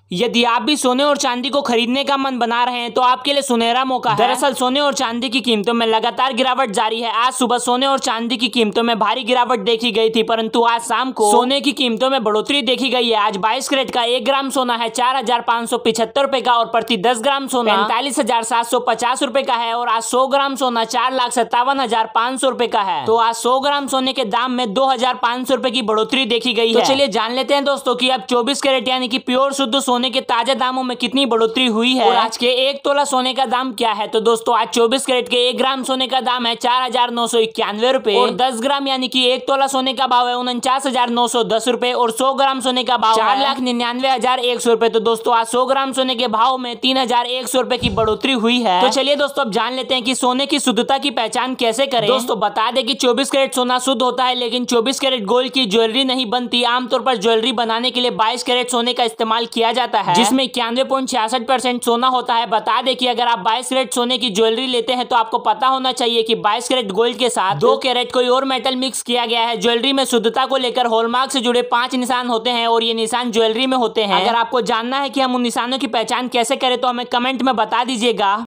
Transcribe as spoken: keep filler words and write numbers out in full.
यदि आप भी सोने और चांदी को खरीदने का मन बना रहे हैं तो आपके लिए सुनहरा मौका है। दरअसल सोने और चांदी की कीमतों में लगातार गिरावट जारी है। आज सुबह सोने और चांदी की कीमतों में भारी गिरावट देखी गई थी, परंतु आज शाम को सोने की कीमतों में बढ़ोतरी देखी गई है। आज बाईस कैरेट का एक ग्राम सोना है चार हजार पाँच सौ पिछहत्तर रुपए का और प्रति दस ग्राम सोना पैंतालीस हजार सात सौ पचास रुपए का है और आज सौ ग्राम सोना चार लाख सत्तावन हजार पाँच सौ रुपए का है। तो आज सौ ग्राम सोने के दाम में दो हजार पाँच सौ रुपए की बढ़ोतरी देखी गई है। तो चलिए जान लेते हैं दोस्तों कि अब चौबीस कैरेट यानी कि प्योर शुद्ध सोने के ताजा दामों में कितनी बढ़ोतरी हुई है और आज के एक तोला सोने का दाम क्या है। तो दोस्तों आज चौबीस कैरेट के एक ग्राम सोने का दाम है चार हजार नौ सौ इक्यानवे रुपए और दस ग्राम यानी कि एक तोला सोने का भाव है उनचास हजार नौ सौ दस रुपए और सौ ग्राम सोने का भाव चार लाख निन्यानवे हजार एक सौ रुपए। तो दोस्तों आज सौ ग्राम सोने के भाव में तीन हजार एक सौ रुपए की बढ़ोतरी हुई है। तो चलिए दोस्तों अब जान लेते हैं कि सोने की शुद्धता की पहचान कैसे करें। दोस्तों बता दें कि चौबीस कैरेट सोना शुद्ध होता है, लेकिन चौबीस कैरेट गोल्ड की ज्वेलरी नहीं बनती। आमतौर पर ज्वेलरी बनाने के लिए बाईस कैरेट सोने का इस्तेमाल किया जाता है, जिसमें इक्यानवे पॉइंट छियासठ परसेंट सोना होता है। बता दें कि अगर आप बाईस कैरेट सोने की ज्वेलरी लेते हैं तो आपको पता होना चाहिए कि बाईस कैरेट गोल्ड के साथ दो कैरेट कोई और मेटल मिक्स किया गया है। ज्वेलरी में शुद्धता को लेकर हॉलमार्क से जुड़े पांच निशान होते हैं और ये निशान ज्वेलरी में होते हैं। अगर आपको जानना है कि हम उन निशानों की पहचान कैसे करें तो हमें कमेंट में बता दीजिएगा।